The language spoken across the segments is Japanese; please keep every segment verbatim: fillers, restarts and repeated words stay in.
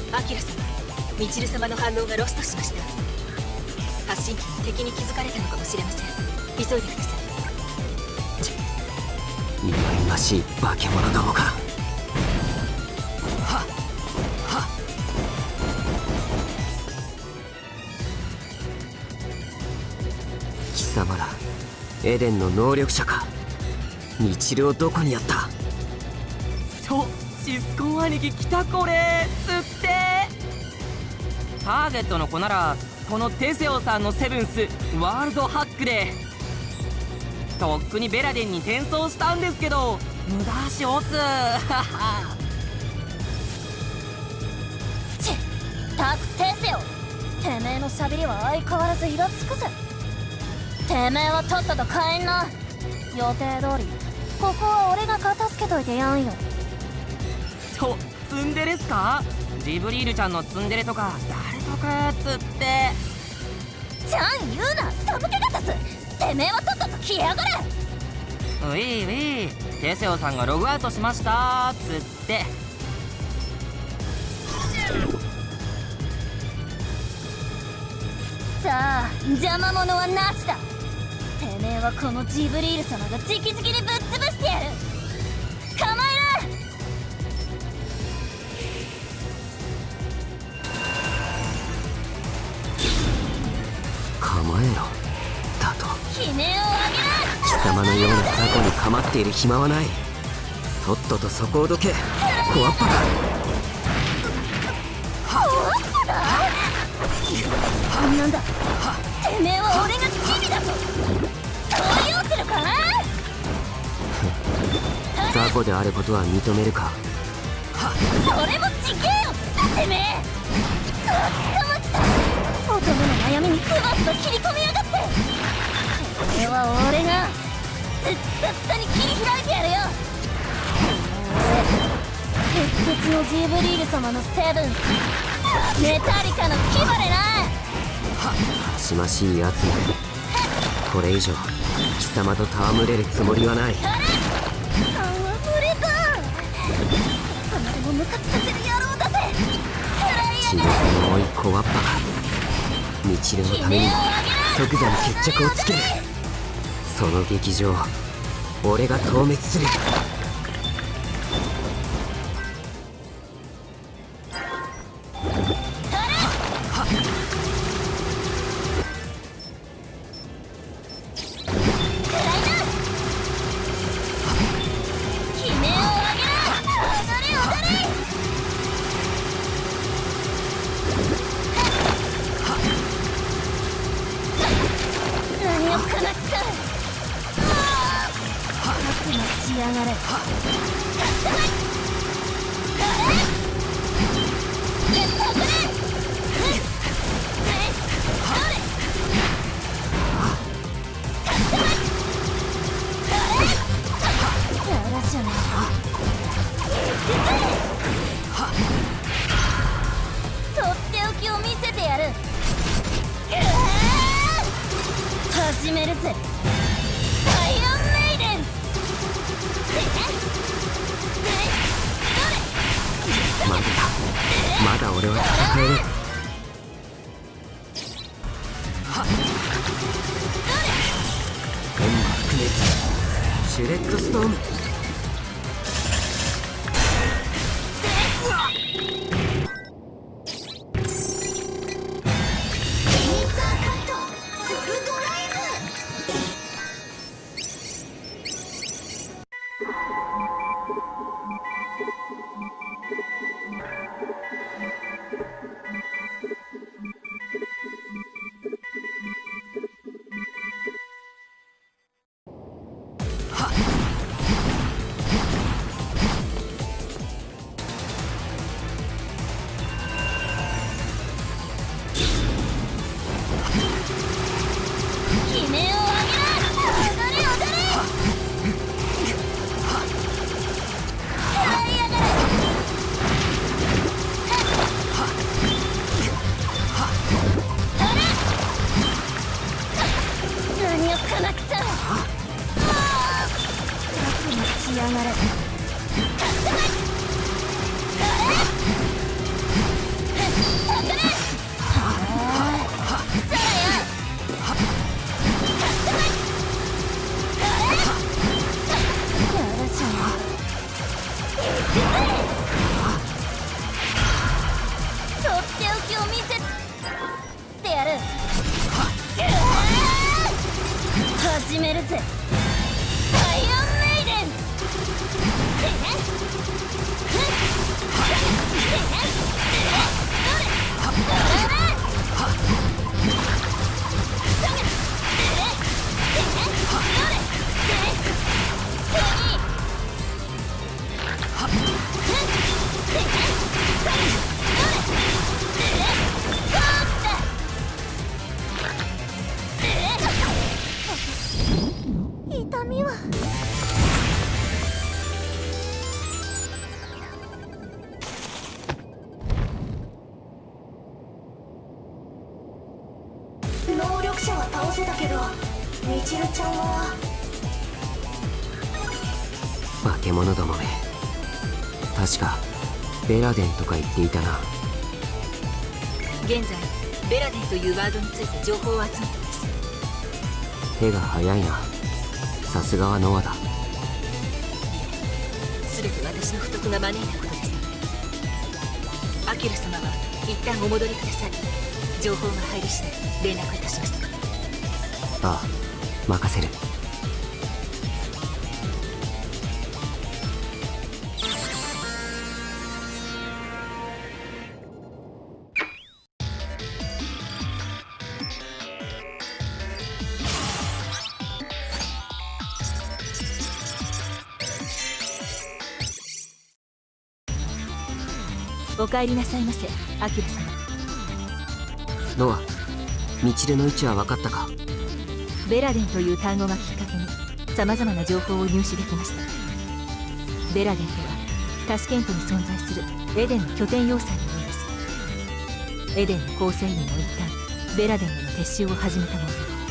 アキラ様、ミチル様の反応がロストしました。発信機が敵に気づかれたのかもしれません。急いでください。 忌々しい化け物どもが。はっはっ。貴様らエデンの能力者か。ミチルをどこにやった。 とシスコン兄貴来たこれつって。ターゲットの子ならこのテセオさんのセブンスワールドハックでとっくにベラディンに転送したんですけど無駄足オツ。 ちったくテセオ、てめえのしゃべりは相変わらずイラつくぜ。てめえはとっとと帰んな。予定通りここは俺が片付けといてやんよ。 とツンデレっすか。ジブリールちゃんのツンデレとか誰とかつって。 ちゃん言うな、寒気が立つ。てめえはとっとと消えやがれ。 ウィーウィー、テセオさんがログアウトしましたつって。 さあ邪魔者はなしだ。てめえはこのジブリール様が直々にぶっ潰してやる。構えろ。 構えろだと。 悲鳴を上げな。 貴様のような雑魚に構っている暇はない。とっととそこをどけ、小わっぱが。 小わっぱだ。なんだ、てめえは俺がチビだとそう言うてるか。 雑魚であることは認めるか。 それもちげえよてめえ。あったまきた。乙女の悩みにズバズバ切り込みやがって。これは俺がずったずたに切り開いてやるよ。俺鉄のジーブリール様のセブンスメタリカの牙でな。 かしましいやつめ。これ以上貴様と戯れるつもりはない。 戯れだ。離れもムカつかせる野郎だぜ。 血の重い小わっぱがミチルのためにも即座に決着をつける。その劇場俺が討滅する。 始めるぜアイアンメイデン。 まだまだ俺は戦える。天馬覆滅シュレッドストーム。 みちるちゃんは化け物どもめ。確かベラデンとか言っていたな。 現在ベラデンというワードについて情報を集めています。 手が早いな。さすがはノアだ。 全て私の不徳が招いたことです。アキラ様は一旦お戻りください。情報が入り次第連絡いたします。 ああ、任せる。 お帰りなさいませ、アキラ様。 ノア、ミチルの位置は分かったか？ ベラデンという単語がきっかけにさまざまな情報を入手できました。ベラデンとはタシケントに存在するエデンの拠点要塞のようです。エデンの構成員も一旦ベラデンへの撤収を始めたもの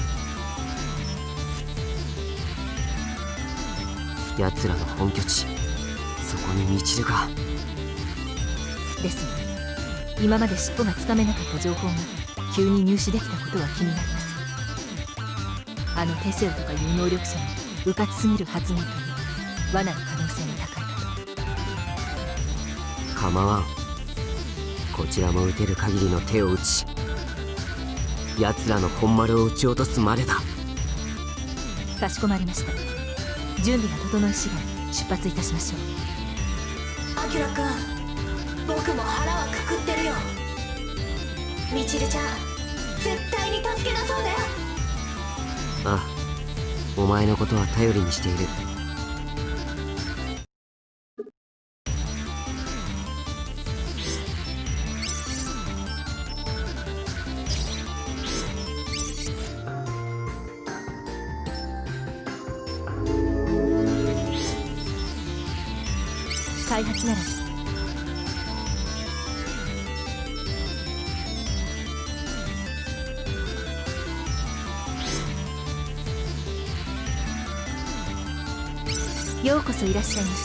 で、 奴らの本拠地、そこにミチルが。 ですが、今まで尻尾がつかめなかった情報が急に入手できたことは気になります。あのテセオとかいう能力者の迂闊すぎる発言という罠の可能性が高いかと。 構わん。こちらも撃てる限りの手を打ち、奴らの本丸を撃ち落とすまでだ。 かしこまりました。準備が整い次第出発いたしましょう。 アキラ君、僕も腹はくくってるよ。みちるちゃん、絶対に助け出そうだよ。 ああ、お前のことは頼りにしている。 開発ならようこそいらっしゃいます。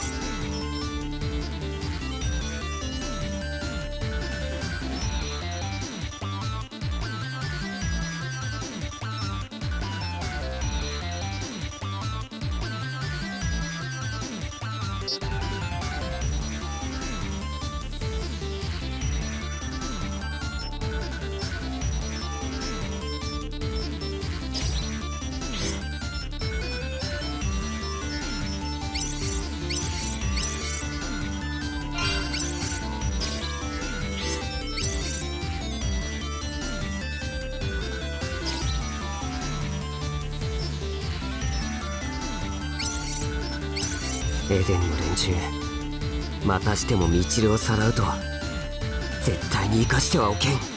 エデンの連中、またしてもミチルをさらうとは絶対に生かしてはおけん。